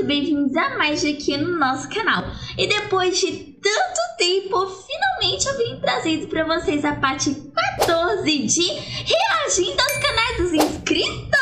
e bem-vindos a mais aqui no nosso canal. E depois de tanto tempo, finalmente eu vim trazido para vocês a parte 14 de reagindo aos canais dos inscritos.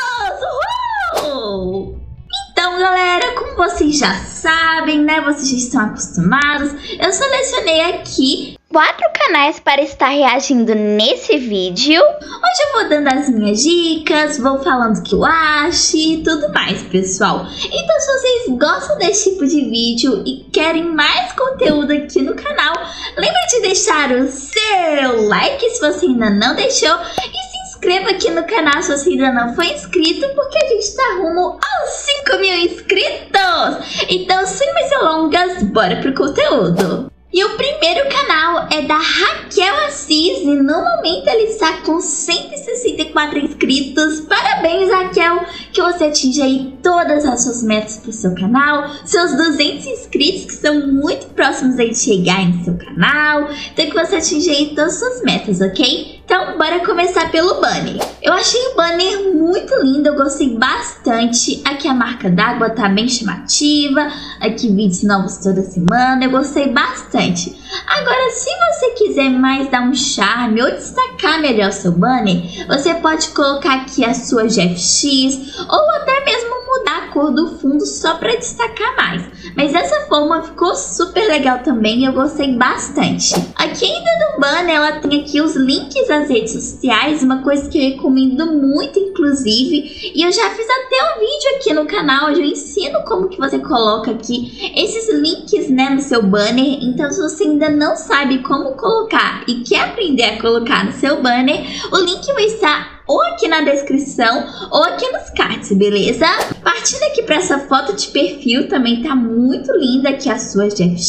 Uhul! Então, galera, como vocês já sabem, né, vocês já estão acostumados, eu selecionei aqui 4 canais para estar reagindo nesse vídeo. Hoje eu vou dando as minhas dicas, vou falando o que eu acho e tudo mais, pessoal. Então, se vocês gostam desse tipo de vídeo e querem mais conteúdo aqui no canal, lembre de deixar o seu like se você ainda não deixou e se inscreva aqui no canal se você ainda não foi inscrito, porque a gente está rumo aos 5.000 inscritos. Então, sem mais delongas, bora pro conteúdo. E o primeiro canal é da Raquel Assis e no momento ele está com 164 inscritos. Parabéns, Raquel, que você atinja aí todas as suas metas para o seu canal, seus 200 inscritos que são muito próximos aí de chegar no seu canal. Então que você atinja aí todas as suas metas, ok? Então bora começar pelo banner. Eu achei o banner muito lindo, eu gostei bastante. Aqui a marca d'água tá bem chamativa, aqui vídeos novos toda semana, eu gostei bastante. Agora, se você quiser mais dar um charme ou destacar melhor seu banner, você pode colocar aqui a sua GFX ou até mesmo mudar a cor do fundo só para destacar mais. Mas dessa forma ficou super legal também, eu gostei bastante. Aqui ainda no banner ela tem aqui os links às redes sociais, uma coisa que eu recomendo muito inclusive, e eu já fiz até um vídeo aqui no canal onde eu ensino como que você coloca aqui esses links, né, no seu banner. Então, se você ainda não sabe como colocar e quer aprender a colocar no seu banner, o link vai estar ou aqui na descrição ou aqui nos cards, beleza? Partindo aqui para essa foto de perfil, também tá muito linda aqui a sua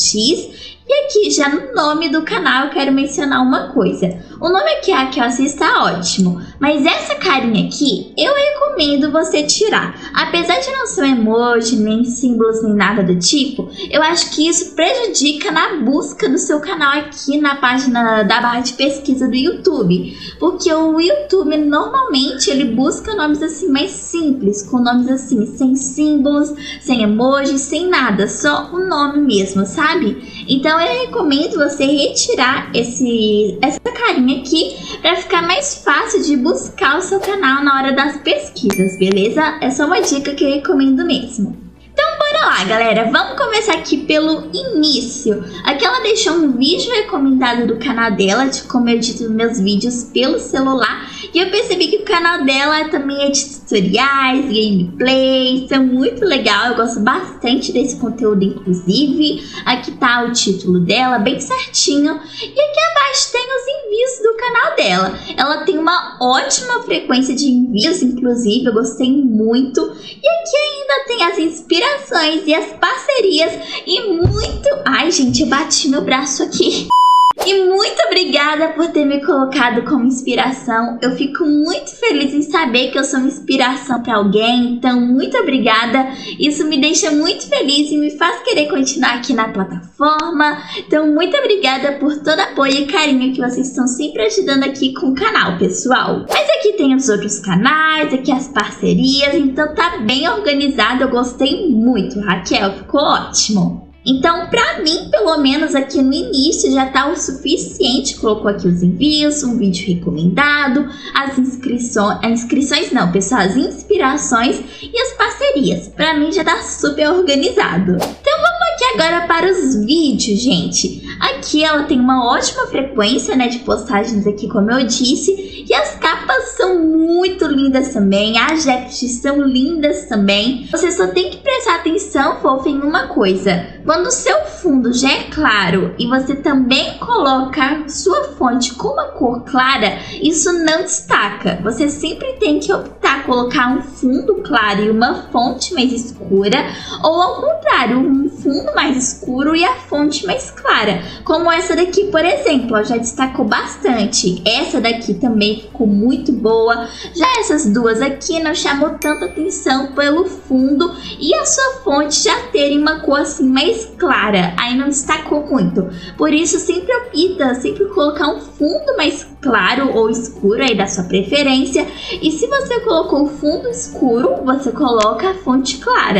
GFX. E aqui já no nome do canal eu quero mencionar uma coisa. O nome aqui, Raquel Assis, está ótimo, mas essa carinha aqui eu recomendo você tirar. Apesar de não ser um emoji, nem símbolos, nem nada do tipo, eu acho que isso prejudica na busca do seu canal aqui na página da barra de pesquisa do YouTube. Porque o YouTube normalmente ele busca nomes assim mais simples, com nomes assim sem símbolos, sem emojis, sem nada, só o nome mesmo, sabe? Então eu recomendo você retirar essa carinha aqui para ficar mais fácil de buscar o seu canal na hora das pesquisas, beleza? É só uma dica que eu recomendo mesmo. Então bora lá, galera, vamos começar aqui pelo início. Aqui ela deixou um vídeo recomendado do canal dela, de como eu edito meus vídeos pelo celular. E eu percebi que o canal dela também é de tutoriais, gameplays, então muito legal, eu gosto bastante desse conteúdo inclusive. Aqui tá o título dela, bem certinho. E aqui abaixo tem os envios do canal dela. Ela tem uma ótima frequência de envios, inclusive, eu gostei muito. E aqui ainda tem as inspirações e as parcerias e muito... Ai, gente, eu bati meu braço aqui. E muito obrigada por ter me colocado como inspiração. Eu fico muito feliz em saber que eu sou uma inspiração para alguém. Então, muito obrigada. Isso me deixa muito feliz e me faz querer continuar aqui na plataforma. Então, muito obrigada por todo apoio e carinho que vocês estão sempre ajudando aqui com o canal, pessoal. Mas aqui tem os outros canais, aqui as parcerias. Então, tá bem organizado. Eu gostei muito, Raquel. Ficou ótimo. Então, pra mim, pelo menos aqui no início, já tá o suficiente. Colocou aqui os envios, um vídeo recomendado, as inscrições não, pessoal, as inspirações e as parcerias. Pra mim já tá super organizado. Então vamos aqui agora para os vídeos, gente. Aqui ela tem uma ótima frequência, né, de postagens aqui, como eu disse. E as capas são muito lindas também, as GFX são lindas também. Você só tem que prestar atenção, fofa, em uma coisa. Quando o seu fundo já é claro e você também coloca sua fonte com uma cor clara, isso não destaca. Você sempre tem que optar colocar um fundo claro e uma fonte mais escura, ou ao contrário, um fundo mais escuro e a fonte mais clara. Como essa daqui, por exemplo, ó, já destacou bastante. Essa daqui também ficou muito boa. Já essas duas aqui não chamou tanta atenção pelo fundo e a sua fonte já terem uma cor assim mais clara, aí não destacou muito. Por isso sempre opta sempre colocar um fundo mais claro ou escuro aí da sua preferência. E se você colocou o fundo escuro, você coloca a fonte clara.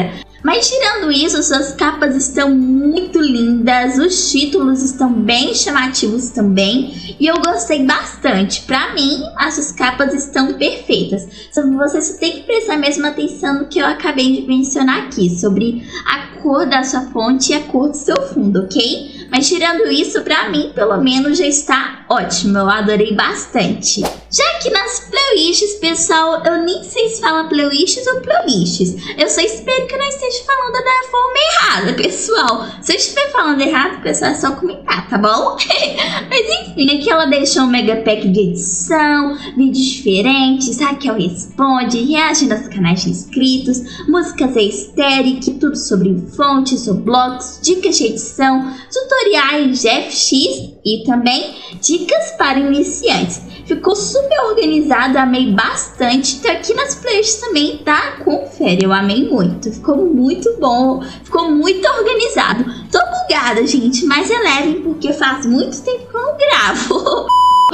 Mas tirando isso, suas capas estão muito lindas, os títulos estão bem chamativos também e eu gostei bastante. Pra mim, as suas capas estão perfeitas. Você só tem que prestar mesmo atenção no que eu acabei de mencionar aqui, sobre a cor da sua fonte e a cor do seu fundo, ok? Mas tirando isso, pra mim, pelo menos, já está ótimo. Eu adorei bastante. Já que nas playlists, pessoal, eu nem sei se fala playlists ou playlists. Eu só espero que eu não esteja falando da forma errada, pessoal. Se eu estiver falando errado, pessoal, é só comentar, tá bom? Mas enfim, aqui ela deixou um mega pack de edição, vídeos diferentes, Raquel responde, reagindo aos canais de inscritos, músicas aesthetic, tudo sobre fontes ou blocos, dicas de edição, tutoriais de FX e também dicas para iniciantes. Ficou super organizado, amei bastante. Então aqui nas playlists também, tá? Confere, eu amei muito. Ficou muito bom, ficou muito organizado. Tô bugada, gente, mas relevem porque faz muito tempo que eu não gravo.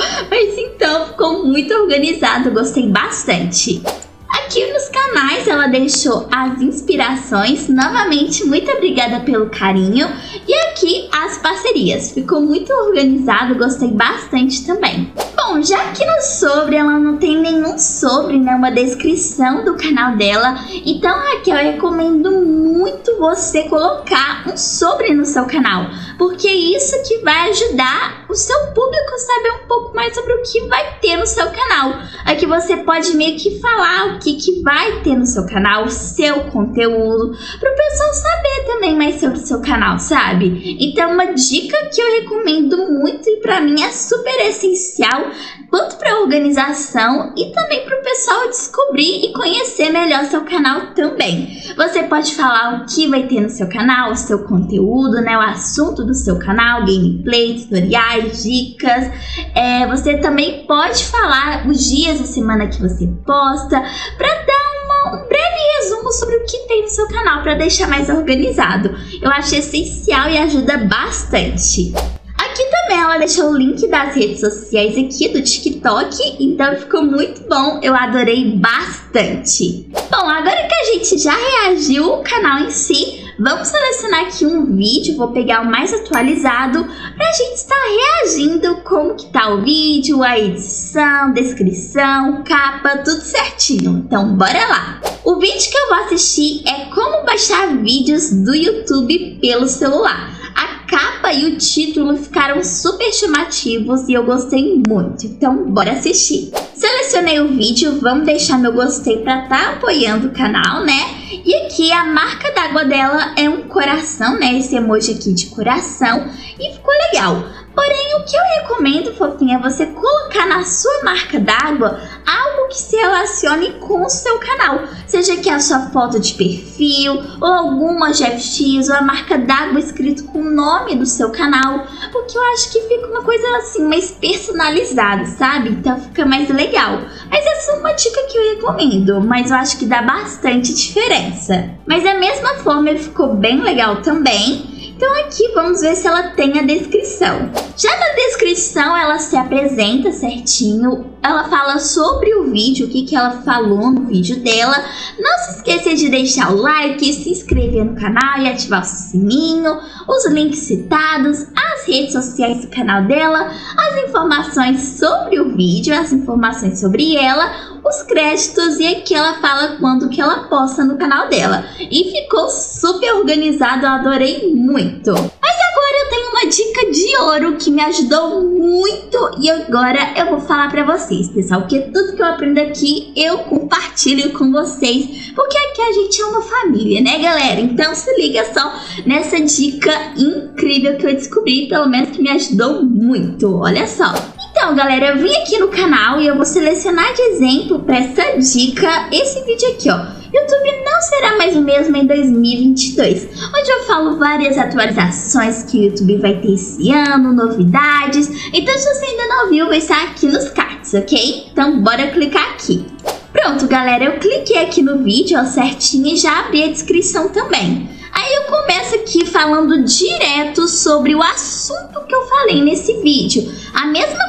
Mas então, ficou muito organizado, gostei bastante. Aqui nos canais ela deixou as inspirações, novamente muito obrigada pelo carinho, e aqui as parcerias, ficou muito organizado, gostei bastante também. Bom, já que no sobre ela não tem nenhum sobre, né, uma descrição do canal dela, então Raquel, eu recomendo muito você colocar um sobre no seu canal, porque isso que vai ajudar o seu público a saber um pouco mais sobre o que vai ter no seu canal. Aqui você pode meio que falar o que vai ter no seu canal, o seu conteúdo, para o pessoal saber também mais sobre o seu canal, sabe? Então uma dica que eu recomendo muito e para mim é super essencial, tanto para organização e também para o pessoal descobrir e conhecer melhor seu canal também. Você pode falar o que vai ter no seu canal, o seu conteúdo, né, o assunto do seu canal, gameplay, tutoriais, dicas. Você também pode falar os dias da semana que você posta, para dar um breve resumo sobre o que tem no seu canal, para deixar mais organizado. Eu acho essencial e ajuda bastante. Aqui também ela deixou o link das redes sociais aqui do TikTok, então ficou muito bom, eu adorei bastante. Bom, agora que a gente já reagiu o canal em si, vamos selecionar aqui um vídeo, vou pegar o mais atualizado pra gente estar reagindo como que tá o vídeo, a edição, descrição, capa, tudo certinho. Então bora lá! O vídeo que eu vou assistir é como baixar vídeos do YouTube pelo celular. A capa e o título ficaram super chamativos e eu gostei muito, então bora assistir. Selecionei o vídeo, vamos deixar meu gostei pra estar apoiando o canal, né? E aqui a marca d'água dela é um coração, né? Esse emoji aqui de coração, e ficou legal. Porém, o que eu recomendo, fofinha, é você colocar na sua marca d'água algo que se relacione com o seu canal. Seja que a sua foto de perfil, ou alguma GFX, ou a marca d'água escrito com o nome do seu canal. Porque eu acho que fica uma coisa assim, mais personalizada, sabe? Então fica mais legal. Mas essa é uma dica que eu recomendo, mas eu acho que dá bastante diferença. Mas da mesma forma, ele ficou bem legal também. Então aqui vamos ver se ela tem a descrição. Já na descrição ela se apresenta certinho, ela fala sobre o vídeo, o que ela falou no vídeo dela. Não se esqueça de deixar o like, se inscrever no canal e ativar o sininho, os links citados, as redes sociais do canal dela, as informações sobre o vídeo, as informações sobre ela, os créditos, e aqui ela fala quando que ela posta no canal dela. E ficou super organizado, eu adorei muito. Mas agora eu tenho uma dica de ouro que me ajudou muito e agora eu vou falar pra vocês, pessoal, porque tudo que eu aprendo aqui eu compartilho com vocês, porque aqui a gente é uma família, né, galera? Então se liga só nessa dica incrível que eu descobri, pelo menos que me ajudou muito, olha só. Então, galera, eu vim aqui no canal e eu vou selecionar de exemplo para essa dica esse vídeo aqui, ó. YouTube não será mais o mesmo em 2022, onde eu falo várias atualizações que o YouTube vai ter esse ano, novidades. Então, se você ainda não viu, vai estar aqui nos cards, ok? Então, bora clicar aqui. Pronto, galera, eu cliquei aqui no vídeo, ó, certinho, e já abri a descrição também. Aí eu começo aqui falando direto sobre o assunto que eu falei nesse vídeo. A mesma coisa que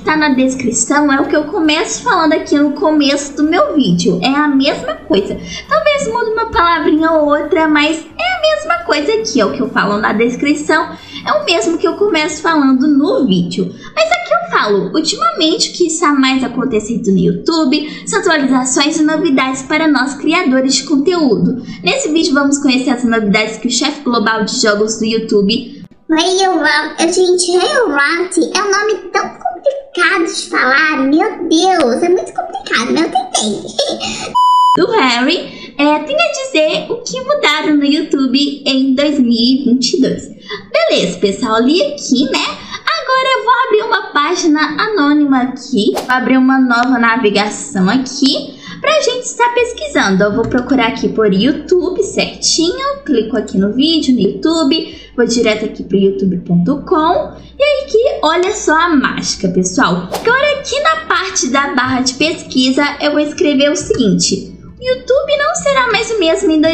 tá na descrição é o que eu começo falando aqui no começo do meu vídeo. É a mesma coisa. Talvez mude uma palavrinha ou outra, mas é a mesma coisa aqui. É o que eu falo na descrição, é o mesmo que eu começo falando no vídeo. Mas aqui eu falo, ultimamente o que está mais acontecendo no YouTube são atualizações e novidades para nós criadores de conteúdo. Nesse vídeo vamos conhecer as novidades que o chefe global de jogos do YouTube... Gente, Rayround é um nome tão complicado de falar, meu Deus, é muito complicado, mas eu tentei. Do Harry, tem a dizer o que mudaram no YouTube em 2022. Beleza, pessoal, li aqui, né? Agora eu vou abrir uma página anônima aqui, vou abrir uma nova navegação aqui pra gente estar pesquisando. Eu vou procurar aqui por YouTube certinho, clico aqui no vídeo, no YouTube, vou direto aqui pro youtube.com e aí aqui, olha só a mágica, pessoal. Agora aqui na parte da barra de pesquisa eu vou escrever o seguinte: YouTube não será mais o mesmo em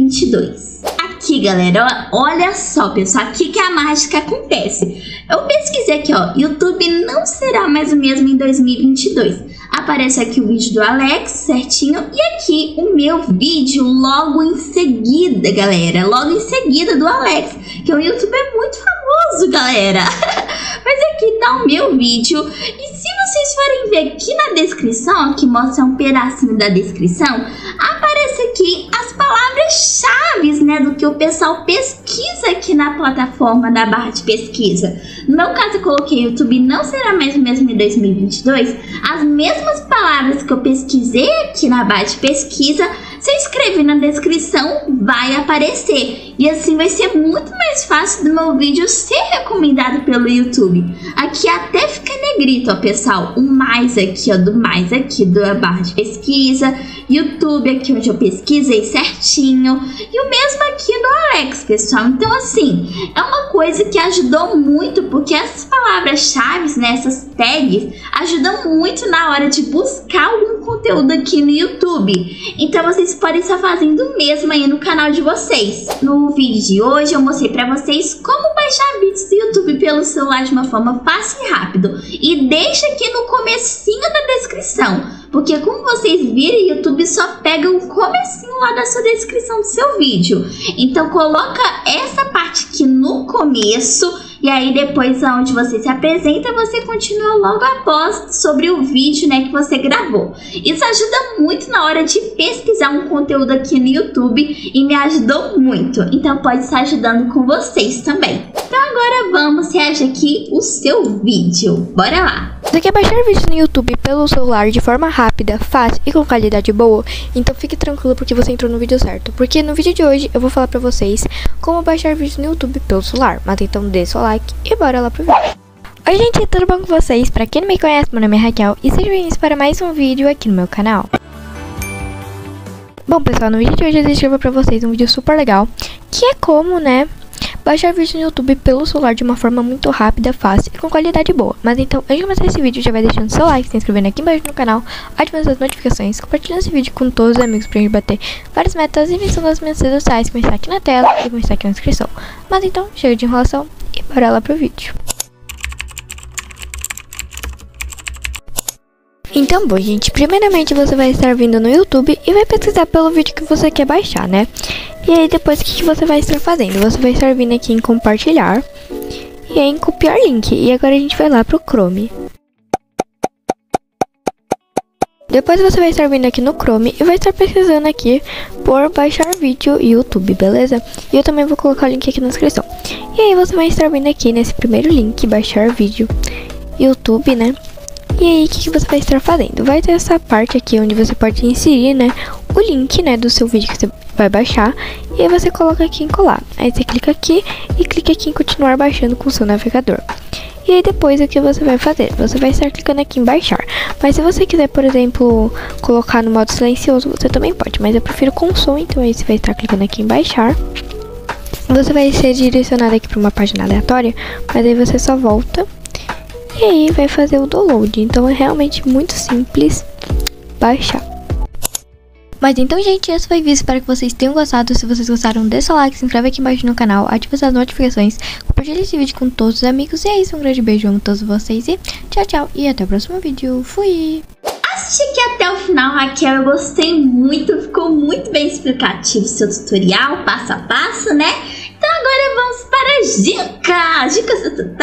2022. Aqui, galera, olha só, pessoal, aqui que a mágica acontece. Eu pesquisei aqui, ó, YouTube não será mais o mesmo em 2022. Aparece aqui o vídeo do Alex, certinho, e aqui o meu vídeo logo em seguida, galera. Logo em seguida do Alex, que é um youtuber muito famoso, galera. Mas aqui tá o meu vídeo. E se vocês forem ver aqui na descrição, que mostra um pedacinho da descrição, aparece aqui as palavras-chave, né, do que o pessoal pesquisa aqui na plataforma da barra de pesquisa. No meu caso, eu coloquei YouTube não será mais o mesmo em 2022. As mesmas palavras que eu pesquisei aqui na barra de pesquisa, se eu escrever na descrição, vai aparecer. E assim vai ser muito mais fácil do meu vídeo ser recomendado pelo YouTube. Aqui até fica negrito, ó, pessoal. O mais aqui, ó, do mais aqui da barra de pesquisa. YouTube aqui onde eu pesquisei certinho. E o mesmo aqui do Alex, pessoal. Então, assim, é uma coisa que ajudou muito, porque essas palavras-chave, né, essas tags, ajudam muito na hora de buscar algum conteúdo aqui no YouTube. Então, vocês podem estar fazendo o mesmo aí no canal de vocês. No vídeo de hoje, eu mostrei pra vocês como baixar vídeos do YouTube pelo celular de uma forma fácil e rápido. E deixa aqui no comecinho da descrição, porque como vocês viram, o YouTube só pega o comecinho lá da sua descrição do seu vídeo. Então coloca essa parte aqui no começo e aí depois onde você se apresenta, você continua logo após sobre o vídeo, né, que você gravou. Isso ajuda muito na hora de pesquisar um conteúdo aqui no YouTube e me ajudou muito. Então pode estar ajudando com vocês também. Então agora vamos reagir aqui o seu vídeo. Bora lá! Você quer baixar vídeos no YouTube pelo celular de forma rápida, fácil e com qualidade boa? Então fique tranquilo porque você entrou no vídeo certo. Porque no vídeo de hoje eu vou falar pra vocês como baixar vídeos no YouTube pelo celular. Mas então dê seu like e bora lá pro vídeo. Oi gente, tudo bom com vocês? Pra quem não me conhece, meu nome é Raquel e sejam bem-vindos para mais um vídeo aqui no meu canal. Bom pessoal, no vídeo de hoje eu deixei pra vocês um vídeo super legal, que é como, né, baixar vídeo no YouTube pelo celular de uma forma muito rápida, fácil e com qualidade boa. Mas então, antes de começar esse vídeo, já vai deixando seu like, se inscrevendo aqui embaixo no canal, ativando as notificações, compartilhando esse vídeo com todos os amigos pra gente bater várias metas e vencendo as minhas redes sociais, que vão estar aqui na tela e vão estar aqui na descrição. Mas então, chega de enrolação e bora lá pro vídeo. Então, bom, gente, primeiramente você vai estar vindo no YouTube e vai pesquisar pelo vídeo que você quer baixar, né? E aí depois o que você vai estar fazendo? Você vai estar vindo aqui em compartilhar e aí em copiar link. E agora a gente vai lá pro Chrome. Depois você vai estar vindo aqui no Chrome e vai estar pesquisando aqui por baixar vídeo YouTube, beleza? E eu também vou colocar o link aqui na descrição. E aí você vai estar vindo aqui nesse primeiro link, baixar vídeo YouTube, né? E aí, o que você vai estar fazendo? Vai ter essa parte aqui onde você pode inserir, né, o link, né, do seu vídeo que você vai baixar. E aí você coloca aqui em colar. Aí você clica aqui e clica aqui em continuar baixando com o seu navegador. E aí depois o que você vai fazer? Você vai estar clicando aqui em baixar. Mas se você quiser, por exemplo, colocar no modo silencioso, você também pode. Mas eu prefiro com som, então aí você vai estar clicando aqui em baixar. Você vai ser direcionado aqui para uma página aleatória, mas aí você só volta. E aí vai fazer o download, então é realmente muito simples baixar. Mas então, gente, esse foi o vídeo. Espero que vocês tenham gostado. Se vocês gostaram, deixa o like, se inscreve aqui embaixo no canal, ative as notificações, compartilhe esse vídeo com todos os amigos. E é isso, um grande beijo, amo todos vocês e tchau, tchau. E até o próximo vídeo. Fui! Assisti aqui até o final, Raquel, eu gostei muito, ficou muito bem explicativo o seu tutorial, passo a passo, né? Então agora vamos para as dicas,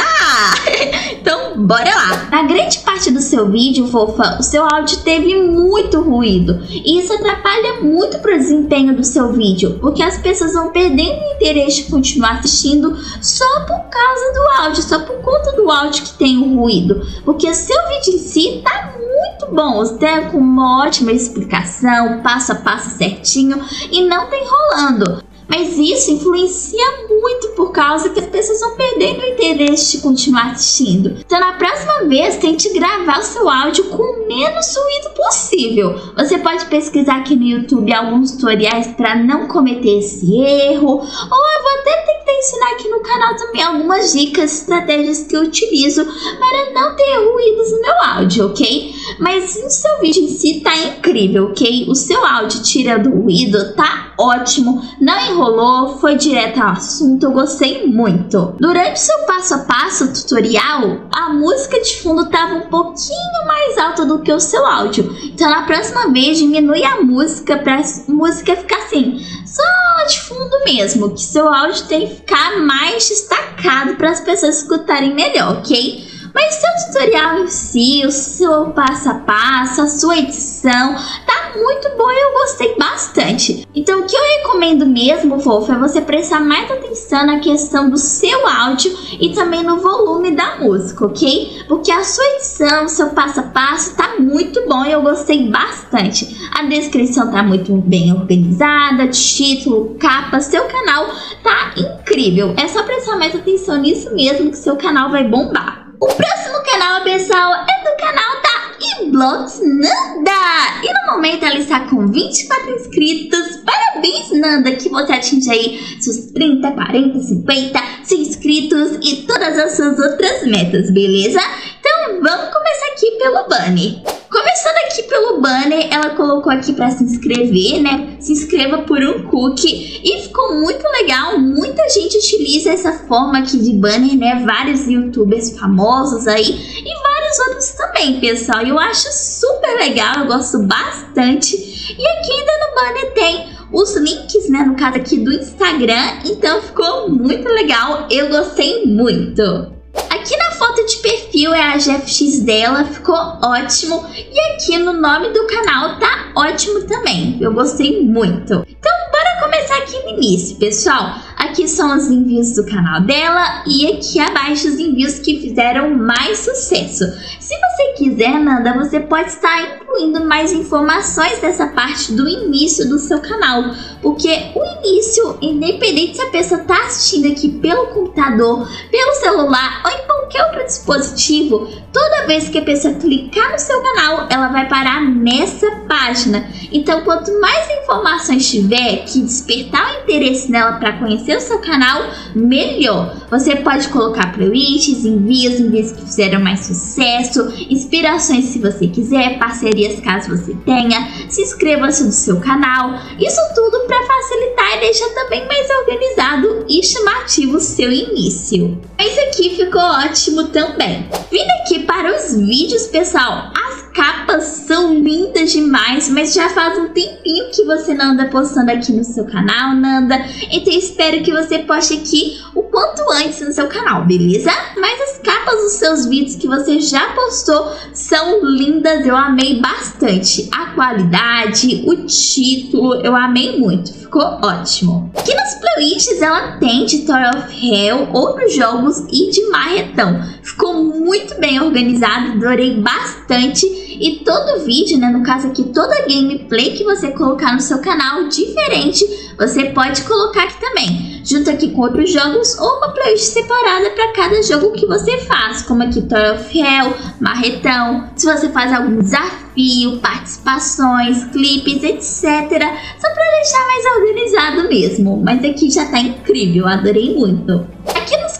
Então bora lá. Na grande parte do seu vídeo, fofa, o seu áudio teve muito ruído e isso atrapalha muito pro desempenho do seu vídeo, porque as pessoas vão perdendo o interesse de continuar assistindo só por causa do áudio, só por conta do áudio que tem o ruído, porque o seu vídeo em si tá muito bom, você com uma ótima explicação, passo a passo certinho e não tá enrolando. Mas isso influencia muito por causa que as pessoas vão perdendo o interesse de continuar assistindo. Então na próxima vez, tente gravar o seu áudio com o menos ruído possível. Você pode pesquisar aqui no YouTube alguns tutoriais para não cometer esse erro. Ou eu vou até tentar ensinar aqui no canal também algumas dicas, estratégias que eu utilizo para não ter ruídos no meu áudio, ok? Mas o seu vídeo em si tá incrível, ok? O seu áudio tirando o ruído tá ótimo, não enrolou, foi direto ao assunto, eu gostei muito. Durante o seu passo a passo tutorial, a música de fundo estava um pouquinho mais alta do que o seu áudio. Então na próxima vez diminui a música para a música ficar assim, só de fundo mesmo, que seu áudio tem que ficar mais destacado para as pessoas escutarem melhor, ok? Mas seu tutorial em si, o seu passo a passo, a sua edição, tá muito bom e eu gostei bastante. Então o que eu recomendo mesmo, fofa, é você prestar mais atenção na questão do seu áudio e também no volume da música, ok? Porque a sua edição, o seu passo a passo tá muito bom e eu gostei bastante. A descrição tá muito bem organizada, título, capa, seu canal tá incrível. É só prestar mais atenção nisso mesmo que seu canal vai bombar. O próximo canal, pessoal, é do canal da Iblox Nanda. E no momento ela está com 24 inscritos. Parabéns, Nanda, que você atinge aí seus 30, 40, 50, 100 inscritos e todas as suas outras metas, beleza? Então vamos começar aqui pelo banner. Começando aqui pelo banner, ela colocou aqui para se inscrever, né? Se inscreva por um cookie e ficou muito legal. Muita gente utiliza essa forma aqui de banner, né? Vários youtubers famosos aí e vários outros também, pessoal. Eu acho super legal, eu gosto bastante. E aqui ainda no banner tem os links, né? No caso aqui do Instagram. Então ficou muito legal, eu gostei muito. Aqui na foto de perfil é a GFX dela, ficou ótimo. E aqui no nome do canal tá ótimo também, eu gostei muito. Então bora começar aqui no início, pessoal. Aqui são os envios do canal dela e aqui abaixo os envios que fizeram mais sucesso. Se você quiser, Nanda, você pode estar incluindo mais informações dessa parte do início do seu canal. Porque o início, independente se a pessoa está assistindo aqui pelo computador, pelo celular ou em qualquer outro dispositivo, toda vez que a pessoa clicar no seu canal, ela vai parar nessa página. Então, quanto mais informações tiver que despertar o interesse nela para conhecer o seu canal, melhor. Você pode colocar playlists, envios que fizeram mais sucesso, inspirações se você quiser, parcerias caso você tenha, se inscreva-se no seu canal. Isso tudo para facilitar e deixar também mais organizado e chamativo o seu início. Isso aqui ficou ótimo também. Vindo aqui para os vídeos, pessoal, as capas são lindas demais, mas já faz um tempinho que você não anda postando aqui no seu canal, Nanda. Então espero que você poste aqui o quanto antes no seu canal, beleza? Mas as capas dos seus vídeos que você já postou são lindas, eu amei bastante. A qualidade, o título, eu amei muito, ficou ótimo. Aqui nas playlists ela tem Tutorial of Hell, outros jogos e de marretão. Ficou muito bem organizado, adorei bastante. E todo vídeo, né, no caso aqui, toda gameplay que você colocar no seu canal diferente, você pode colocar aqui também, junto aqui com outros jogos ou uma playlist separada para cada jogo que você faz, como aqui Tutorial of Hell, marretão, se você faz algum desafio, participações, clipes, etc. Só para deixar mais organizado mesmo, mas aqui já tá incrível, adorei muito. Aqui nos canais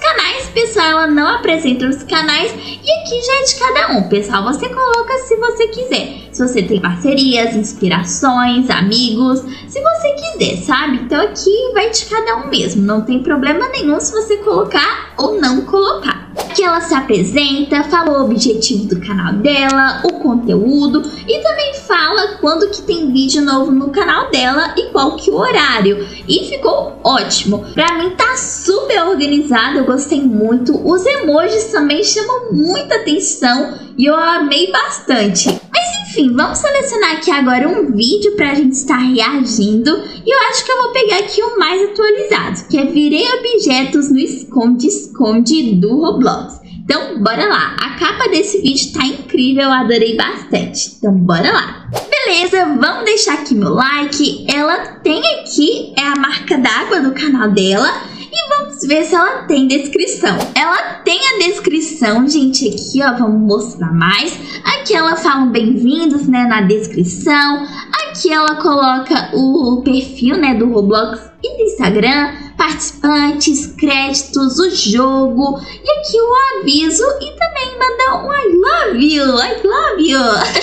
pessoal, ela não apresenta os canais e aqui já é de cada um, pessoal. Você coloca se você quiser. Se você tem parcerias, inspirações, amigos, se você quiser, sabe? Então aqui vai de cada um mesmo. Não tem problema nenhum se você colocar ou não colocar. Que ela se apresenta, fala o objetivo do canal dela, o conteúdo e também fala quando que tem vídeo novo no canal dela e qual que é o horário. E ficou ótimo. Pra mim tá super organizado, eu gostei muito. Os emojis também chamam muita atenção e eu amei bastante. Mas enfim, vamos selecionar aqui agora um vídeo pra gente estar reagindo. E eu acho que eu vou pegar aqui o mais atualizado, que é virei objetos no esconde-esconde do Roblox. Então, bora lá. A capa desse vídeo tá incrível, eu adorei bastante. Então, bora lá. Beleza, vamos deixar aqui meu like. Ela tem aqui, a marca d'água do canal dela. E vamos ver se ela tem descrição. Ela tem a descrição, gente, aqui, ó, vamos mostrar mais. Aqui ela fala bem-vindos, né, na descrição. Aqui ela coloca o perfil, né, do Roblox e do Instagram, participantes, créditos, o jogo. E aqui o aviso e também manda um I love you.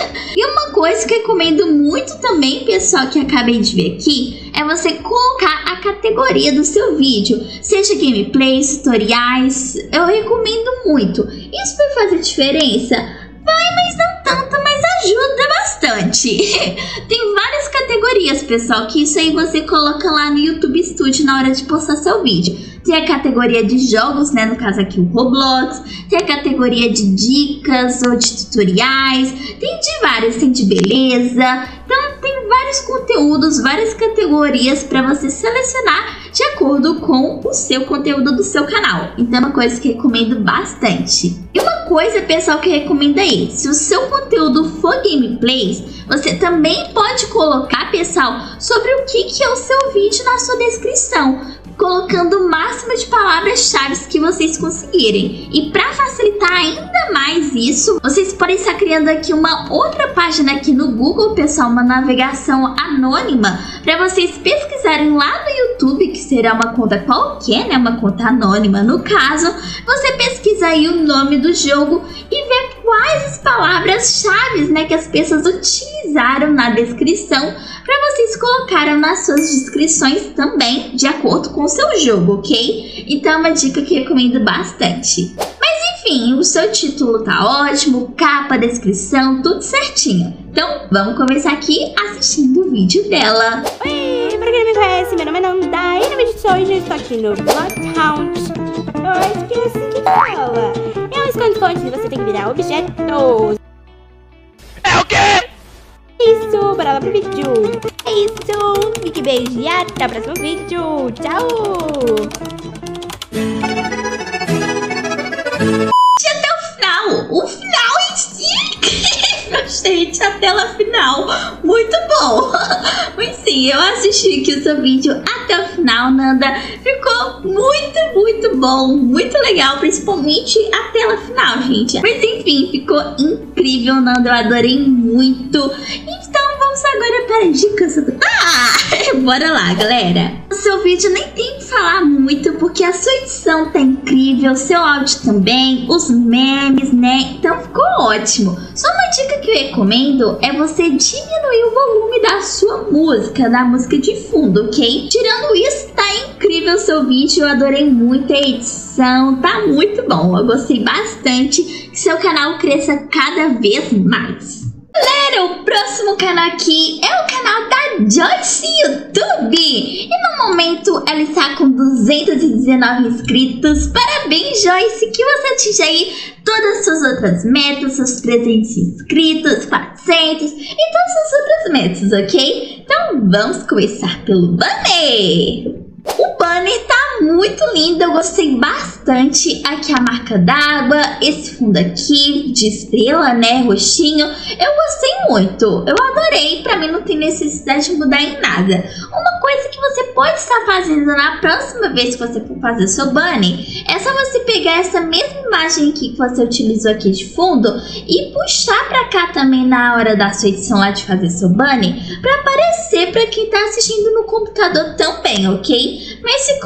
E uma coisa que eu recomendo muito também, pessoal, que eu acabei de ver aqui, é você colocar a categoria do seu vídeo, seja gameplays, tutoriais, eu recomendo muito. Isso vai fazer diferença? Vai, mas não tanto, mas ajuda bastante. Tem várias categorias, pessoal, que isso aí você coloca lá no YouTube Studio na hora de postar seu vídeo. Tem a categoria de jogos, né, no caso aqui o Roblox. Tem a categoria de dicas ou de tutoriais. Tem de várias, tem de beleza. Então tem vários conteúdos, várias categorias para você selecionar de acordo com o seu conteúdo do seu canal. Então é uma coisa que eu recomendo bastante. E uma coisa, pessoal, que eu recomendo aí, se o seu conteúdo for gameplays, você também pode colocar, pessoal, sobre o que é o seu vídeo na sua descrição, colocando o máximo de palavras-chave que vocês conseguirem. E para facilitar ainda mais isso, vocês podem estar criando aqui uma outra página aqui no Google, pessoal, uma navegação anônima, para vocês pesquisarem lá no YouTube, que será uma conta qualquer, né, uma conta anônima no caso. Você pesquisa aí o nome do jogo e vê quais as palavras-chave, né, que as pessoas utilizaram na descrição, para vocês colocarem nas suas descrições também, de acordo com o seu jogo, ok? Então é uma dica que eu recomendo bastante. Mas enfim, o seu título tá ótimo, capa, descrição, tudo certinho. Então vamos começar aqui assistindo o vídeo dela. Oi, pra quem não me conhece, meu nome é Nanda e no vídeo de hoje eu estou aqui no Bloodhound. Eu acho que é assim que fala. É um esconde-esconde que você tem que virar objetos. É o quê? Isso, bora lá pro vídeo. É isso, fique beijo e até o próximo vídeo. Tchau! Até o final! O final em si! Gente, a tela final! Muito bom! Mas sim, eu assisti aqui o seu vídeo até o final, Nanda. Ficou muito bom, muito legal, principalmente a tela final, gente. Mas enfim, ficou incrível, Nanda. Eu adorei muito. Então vamos agora para dicas do... Bora lá, galera. O seu vídeo nem tem que falar muito, porque a sua edição tá incrível, seu áudio também, os memes, né? Então ficou ótimo. Só uma dica que eu recomendo é você diminuir o volume da sua música, da música de fundo, ok? Tirando isso, tá incrível o seu vídeo, eu adorei muito a edição, tá muito bom. Eu gostei bastante, que seu canal cresça cada vez mais. Galera, o próximo canal aqui é o canal da Joyce YouTube. E no momento ela está com 219 inscritos. Parabéns, Joyce, que você atinja aí todas as suas outras metas, seus 300 inscritos, 400 e todas as outras metas, ok? Então vamos começar pelo banner. O banner tá muito lindo, eu gostei bastante. Aqui a marca d'água, esse fundo aqui de estrela, né, roxinho. Eu gostei muito, eu adorei. Pra mim não tem necessidade de mudar em nada. Uma coisa que você pode estar fazendo na próxima vez que você for fazer o seu banner, é só você pegar essa mesma imagem aqui que você utilizou aqui de fundo e puxar pra cá também na hora da sua edição lá de fazer seu banner, pra aparecer pra quem tá assistindo no computador também, ok? Mas ficou ótimo.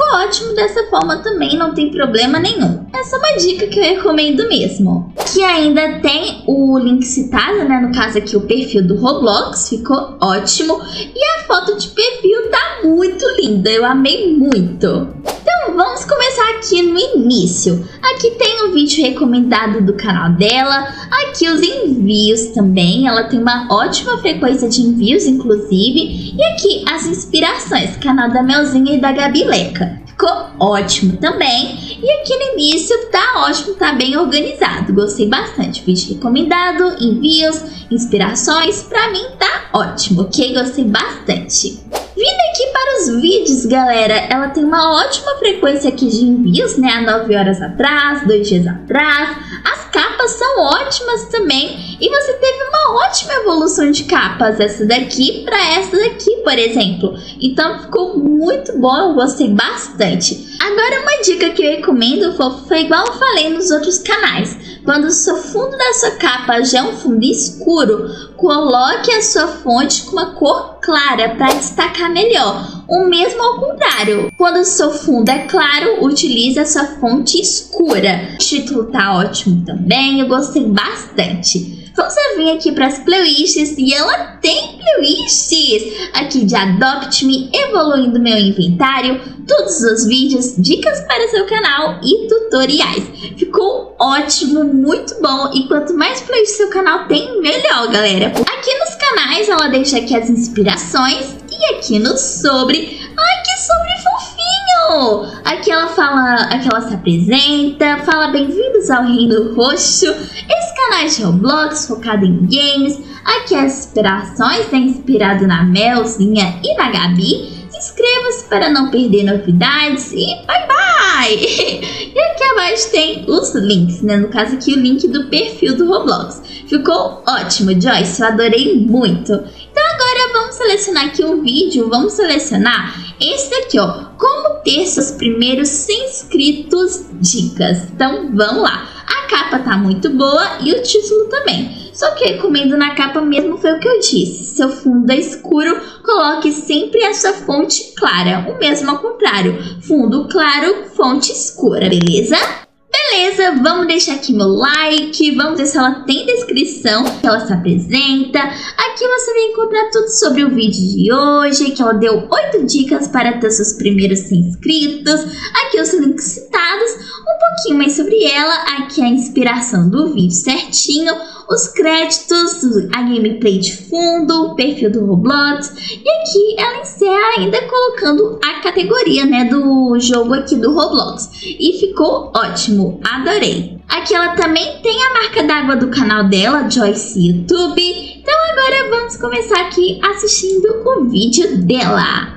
ótimo dessa forma também, não tem problema nenhum. Essa é uma dica que eu recomendo mesmo. Que ainda tem o link citado, né? No caso aqui o perfil do Roblox, ficou ótimo. E a foto de perfil tá muito linda, eu amei muito. Então vamos começar aqui no início. Aqui tem o vídeo recomendado do canal dela. Aqui os envios também. Ela tem uma ótima frequência de envios, inclusive. E aqui as inspirações. Canal da Melzinha e da Gabi Leca. Ficou ótimo também. E aqui no início tá ótimo, tá bem organizado. Gostei bastante. Vídeo recomendado, envios, inspirações. Pra mim tá ótimo, ok? Gostei bastante. Vindo aqui para os vídeos, galera, ela tem uma ótima frequência aqui de envios, né? Há 9 horas atrás, 2 dias atrás. As capas são ótimas também. E você teve uma ótima evolução de capas, essa daqui para essa daqui, por exemplo. Então ficou muito bom, eu gostei bastante. Agora uma dica que eu recomendo, foi igual eu falei nos outros canais. Quando o seu fundo da sua capa já é um fundo escuro, coloque a sua fonte com uma cor clara para destacar melhor. O mesmo ao contrário. Quando o seu fundo é claro, utilize a sua fonte escura. O título tá ótimo também, eu gostei bastante. Vamos vir aqui para as playlists e ela tem playlists aqui de Adopt Me, evoluindo meu inventário, todos os vídeos, dicas para seu canal e tutoriais. Ficou ótimo, muito bom, e quanto mais playlists seu canal tem, melhor, galera. Aqui nos canais ela deixa aqui as inspirações e aqui no sobre, ai que sobre fofinho! Aqui ela fala, aqui ela se apresenta, fala bem-vindos ao Reino Roxo. Esse canal é de Roblox, focado em games. Aqui as inspirações, né? Inspirado na Melzinha e na Gabi. Inscreva-se para não perder novidades e bye bye! E aqui abaixo tem os links, né? No caso aqui o link do perfil do Roblox. Ficou ótimo, Joyce, eu adorei muito. Então agora vamos selecionar aqui um vídeo, vamos selecionar esse daqui, ó. Como ter seus primeiros 100 inscritos, dicas. Então vamos lá. A capa tá muito boa e o título também. Só que eu recomendo na capa mesmo, foi o que eu disse. Seu fundo é escuro, coloque sempre a sua fonte clara. O mesmo ao contrário. Fundo claro, fonte escura, beleza? Beleza, vamos deixar aqui meu like, vamos ver se ela tem descrição, que ela se apresenta. Aqui você vai encontrar tudo sobre o vídeo de hoje, que ela deu 8 dicas para ter seus primeiros 100 inscritos. Aqui os links citados, um pouquinho mais sobre ela, aqui a inspiração do vídeo certinho, os créditos, a gameplay de fundo, o perfil do Roblox. E aqui ela encerra ainda colocando a categoria, né, do jogo aqui do Roblox. E ficou ótimo, adorei. Aqui ela também tem a marca d'água do canal dela, Joyce YouTube. Então agora vamos começar aqui assistindo o vídeo dela.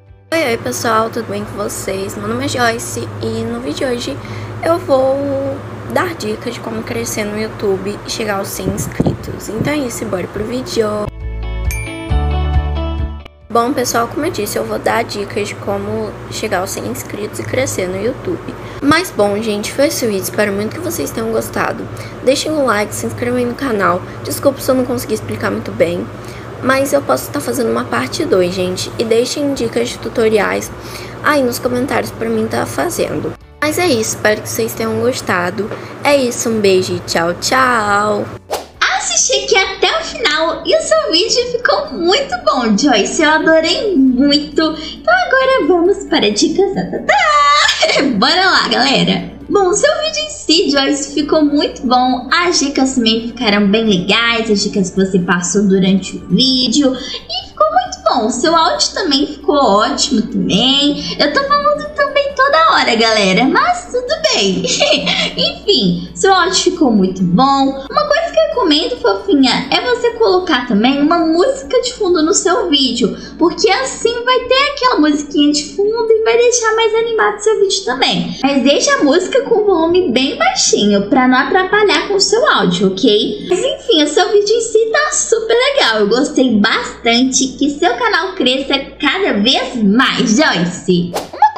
Oi pessoal, tudo bem com vocês? Meu nome é Joyce e no vídeo de hoje eu vou dar dicas de como crescer no YouTube e chegar aos 100 inscritos. Então é isso, bora pro vídeo! Bom pessoal, como eu disse, eu vou dar dicas de como chegar aos 100 inscritos e crescer no YouTube. Mas bom gente, foi esse o vídeo, espero muito que vocês tenham gostado. Deixem um like, se inscrevam no canal. Desculpa se eu não consegui explicar muito bem, mas eu posso estar fazendo uma parte 2, gente. E deixem dicas de tutoriais aí nos comentários pra mim estar fazendo. Mas é isso, espero que vocês tenham gostado. É isso, um beijo e tchau, tchau! Assisti aqui até o final e o seu vídeo ficou muito bom, Joyce. Eu adorei muito. Então agora vamos para dicas. Bora lá, galera! Bom, o seu vídeo em si, Joyce, ficou muito bom. As dicas também ficaram bem legais, as dicas que você passou durante o vídeo. E ficou muito bom. O seu áudio também ficou ótimo também. Eu tô falando também toda hora, galera, mas tudo bem. Enfim, seu áudio ficou muito bom. Uma coisa que eu recomendo, fofinha, é você colocar também uma música de fundo no seu vídeo, porque assim vai ter aquela musiquinha de fundo e vai deixar mais animado seu vídeo também. Mas deixa a música com o volume bem baixinho, pra não atrapalhar com o seu áudio, ok? Mas enfim, o seu vídeo em si tá super legal. Eu gostei bastante. Que seu canal cresça cada vez mais, Joyce. Uma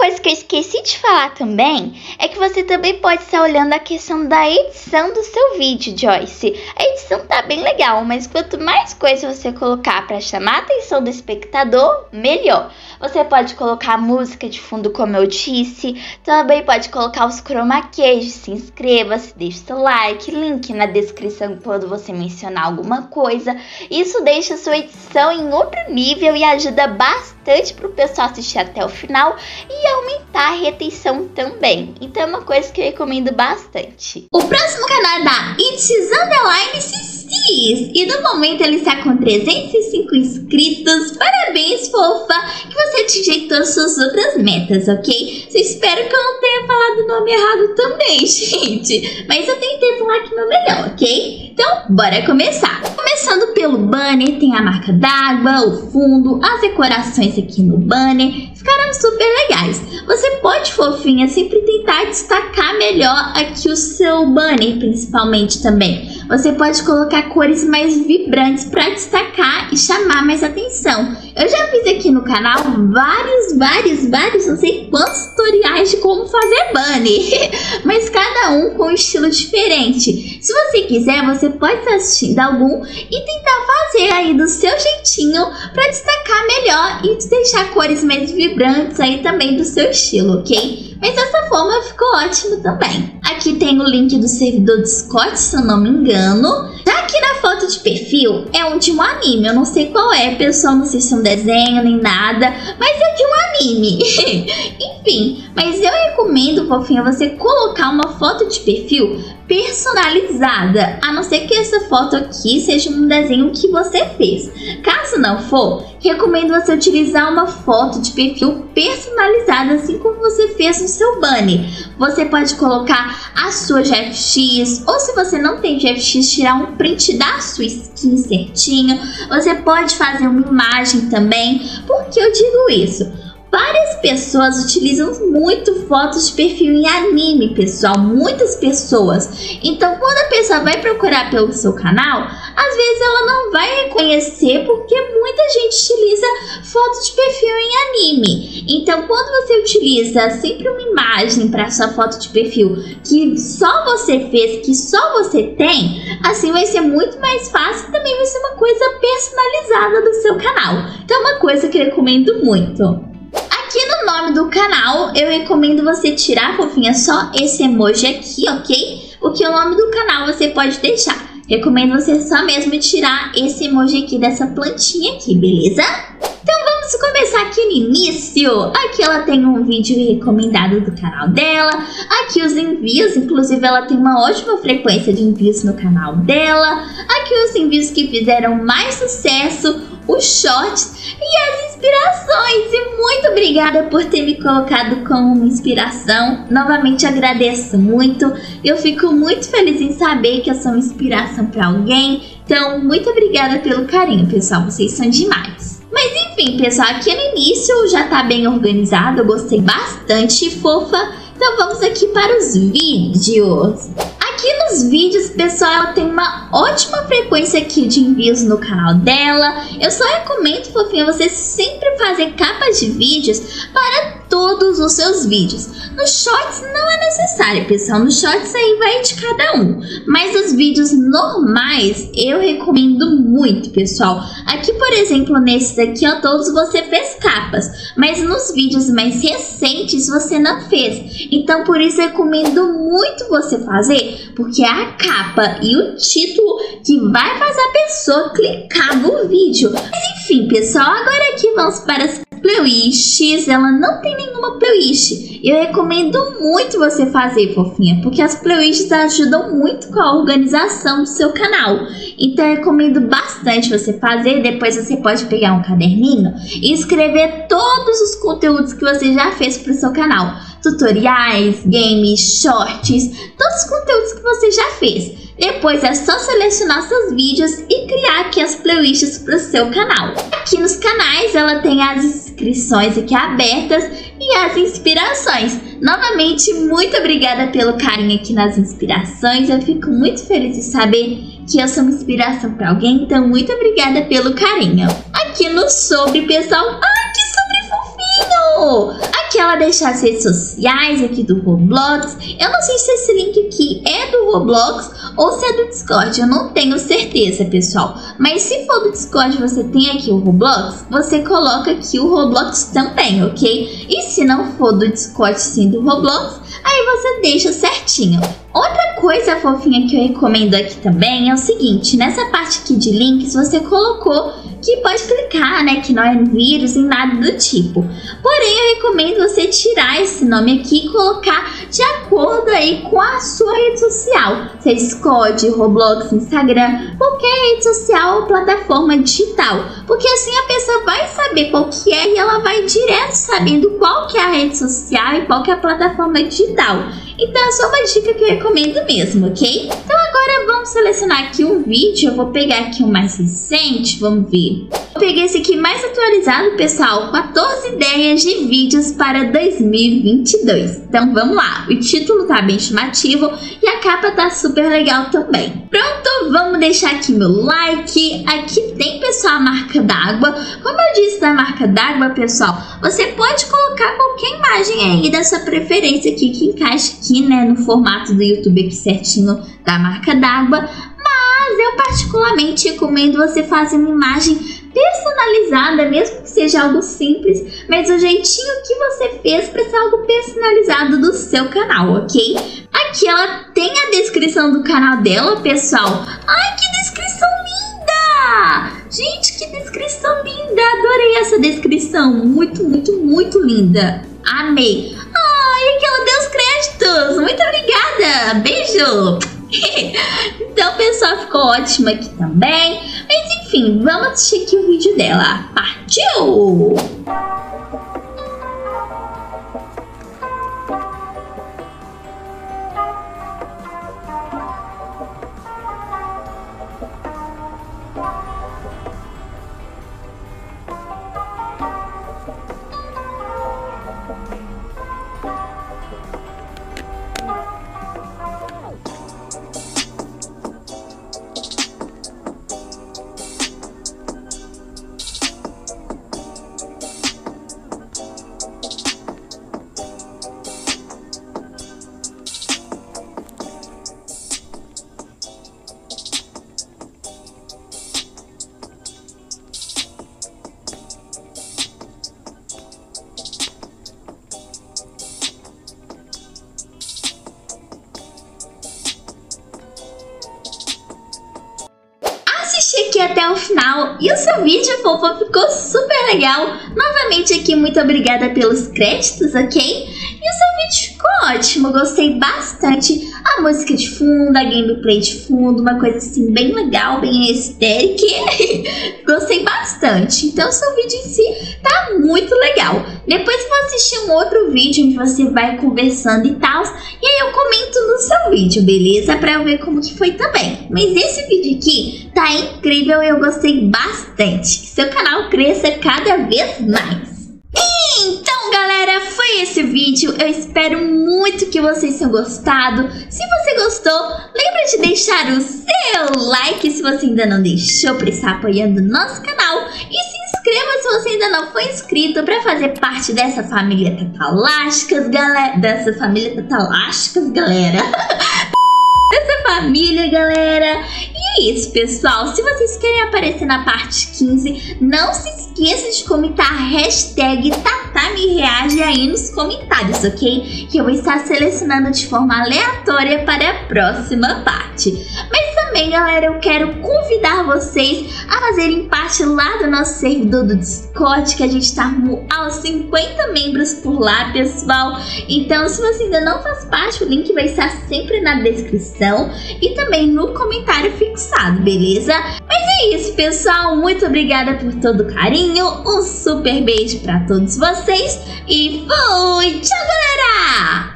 coisa que eu esqueci de falar também é que você também pode estar olhando a questão da edição do seu vídeo, Joyce. A edição tá bem legal, mas quanto mais coisa você colocar para chamar a atenção do espectador, melhor. Você pode colocar música de fundo, como eu disse, também pode colocar os chroma keys, se inscreva, se deixe seu like, link na descrição quando você mencionar alguma coisa. Isso deixa a sua edição em outro nível e ajuda bastante para o pessoal assistir até o final e aumentar a retenção também. Então é uma coisa que eu recomendo bastante. O próximo canal é da It's_CCs e no momento ele está com 305 inscritos. Parabéns, fofa, que você atingiu todas as suas outras metas, ok? Eu espero que eu não tenha falado o nome errado também, gente. Mas eu tentei falar aqui meu melhor, ok? Então, bora começar. Começando pelo banner, tem a marca d'água, o fundo, as decorações aqui no banner. Ficaram super legais. Você pode, fofinha, sempre tentar destacar melhor aqui o seu banner, principalmente também. Você pode colocar cores mais vibrantes para destacar e chamar mais atenção. Eu já fiz aqui no canal vários, não sei quantos tutoriais de como fazer banner, mas cada um com um estilo diferente. Se você quiser, você pode estar assistindo algum e tentar fazer aí do seu jeitinho para destacar melhor e deixar cores mais vibrantes aí também do seu estilo, ok? Mas dessa forma ficou ótimo também. Aqui tem o link do servidor Discord, se eu não me engano. Já aqui na foto de perfil é um de um anime, eu não sei qual é, pessoal, não sei se é um desenho nem nada, mas é de um anime. Enfim, mas eu recomendo, fofinha, você colocar uma foto de perfil personalizada, a não ser que essa foto aqui seja um desenho que você fez. Caso não for, recomendo você utilizar uma foto de perfil personalizada, assim como você fez no seu banner. Você pode colocar a sua GFX, ou se você não tem GFX, tirar um print da sua skin certinho. Você pode fazer uma imagem também. Por que eu digo isso? Várias pessoas utilizam muito fotos de perfil em anime, pessoal, muitas pessoas. Então, quando a pessoa vai procurar pelo seu canal, às vezes ela não vai reconhecer porque muita gente utiliza foto de perfil em anime. Então, quando você utiliza sempre uma imagem para sua foto de perfil que só você fez, que só você tem, assim vai ser muito mais fácil e também vai ser uma coisa personalizada do seu canal. Então, é uma coisa que eu recomendo muito. Aqui no nome do canal, eu recomendo você tirar, fofinha, só esse emoji aqui, ok? Porque o nome do canal você pode deixar. Recomendo você só mesmo tirar esse emoji aqui dessa plantinha aqui, beleza? Então vamos começar aqui no início. Aqui ela tem um vídeo recomendado do canal dela. Aqui os envios, inclusive ela tem uma ótima frequência de envios no canal dela. Aqui os envios que fizeram mais sucesso, os shorts e as inspirações. E muito obrigada por ter me colocado como inspiração. Novamente agradeço muito. Eu fico muito feliz em saber que eu sou uma inspiração para alguém. Então, muito obrigada pelo carinho, pessoal. Vocês são demais. Mas enfim, pessoal, aqui no início já tá bem organizado. Eu gostei bastante, fofa. Então vamos aqui para os vídeos. Aqui nos vídeos, pessoal, ela tem uma ótima frequência aqui de envios no canal dela. Eu só recomendo, fofinha, você sempre fazer capas de vídeos para todos os seus vídeos. No Shorts não é necessário, pessoal. No Shorts aí vai de cada um. Mas os vídeos normais eu recomendo muito, pessoal. Aqui, por exemplo, nesses aqui, ó, todos você fez capas. Mas nos vídeos mais recentes você não fez. Então, por isso eu recomendo muito você fazer, porque é a capa e o título que vai fazer a pessoa clicar no vídeo. Mas enfim, pessoal, agora aqui vamos para as playlists. Ela não tem nenhuma playlist. Eu recomendo muito você fazer, fofinha, porque as playlists ajudam muito com a organização do seu canal. Então eu recomendo bastante você fazer. Depois você pode pegar um caderninho e escrever todos os conteúdos que você já fez para o seu canal. Tutoriais, games, shorts, todos os conteúdos que você já fez. Depois é só selecionar seus vídeos e criar aqui as playlists para o seu canal. Aqui nos canais ela tem as inscrições aqui abertas e as inspirações. Novamente, muito obrigada pelo carinho aqui nas inspirações. Eu fico muito feliz em saber que eu sou uma inspiração para alguém, então muito obrigada pelo carinho. Aqui no sobre, pessoal, ai, que sobre fofinho! Aqui Aqui ela deixa as redes sociais aqui do Roblox. Eu não sei se esse link aqui é do Roblox ou se é do Discord. Eu não tenho certeza, pessoal. Mas se for do Discord, você tem aqui o Roblox, você coloca aqui o Roblox também, ok? E se não for do Discord, sim do Roblox, aí você deixa certinho. Outra coisa fofinha que eu recomendo aqui também é o seguinte: nessa parte aqui de links você colocou que pode clicar, né, que não é vírus nem nada do tipo. Porém, eu recomendo você tirar esse nome aqui e colocar de acordo aí com a sua rede social, seja Discord, Roblox, Instagram, qualquer rede social ou plataforma digital, porque assim a pessoa vai saber qual que é e ela vai direto sabendo qual que é a rede social e qual que é a plataforma digital. Então é só uma dica que eu recomendo mesmo, ok? Então agora vamos selecionar aqui um vídeo. Eu vou pegar aqui o mais recente, vamos ver. Eu peguei esse aqui mais atualizado, pessoal, 14 ideias de vídeos para 2022. Então vamos lá, o título tá bem chamativo e a capa tá super legal também. Pronto, vamos deixar aqui meu like. Aqui tem, pessoal, a marca d'água. Como eu disse da marca d'água, pessoal, você pode colocar qualquer imagem aí da sua preferência aqui que encaixe aqui, né, no formato do YouTube aqui certinho da marca d'água. Mas eu particularmente recomendo você fazer uma imagem personalizada, mesmo que seja algo simples, mas o jeitinho que você fez para ser algo personalizado do seu canal, ok? Aqui ela tem a descrição do canal dela, pessoal. Ai, que descrição linda! Gente, que descrição linda! Adorei essa descrição, muito, muito, muito linda. Amei. Ai, que ela deu os créditos. Muito obrigada. Beijo. Então, pessoal, ficou ótimo aqui também. Mas enfim, vamos assistir aqui o vídeo dela. Partiu! Aqui até o final e o seu vídeo, fofa, ficou super legal. Novamente aqui, muito obrigada pelos créditos, ok? E o seu vídeo ficou ótimo, gostei bastante. A música de fundo, a gameplay de fundo, uma coisa assim bem legal, bem estética. Gostei bastante. Então o seu vídeo em si tá muito legal. Depois eu vou assistir um outro vídeo onde você vai conversando e tal, e aí eu comento no seu vídeo, beleza? Pra eu ver como que foi também. Mas esse vídeo aqui tá incrível e eu gostei bastante. Que seu canal cresça cada vez mais. Então, galera, foi esse o vídeo. Eu espero muito que vocês tenham gostado. Se você gostou, lembra de deixar o seu like se você ainda não deixou, para estar apoiando o nosso canal. E se inscreva se você ainda não foi inscrito para fazer parte dessa família Tatalásticas, galera. Dessa família galera. E é isso, pessoal. Se vocês querem aparecer na parte 15, não se esqueça de comentar a hashtag TatamiReage aí nos comentários, ok? Que eu vou estar selecionando de forma aleatória para a próxima parte. Mas também, galera, eu quero convidar vocês a fazerem parte lá do nosso servidor do Discord, que a gente está aos 50 membros por lá, pessoal. Então, se você ainda não faz parte, o link vai estar sempre na descrição e também no comentário fixado, beleza? Mas é isso, pessoal. Muito obrigada por todo o carinho. Um super beijo para todos vocês e fui! Tchau, galera!